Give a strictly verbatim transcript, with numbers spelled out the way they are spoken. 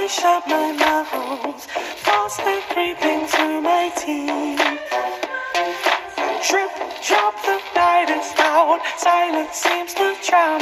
shut my mouth, thoughts that creeping through my teeth. Trip, drop, the night is out, silence seems to drown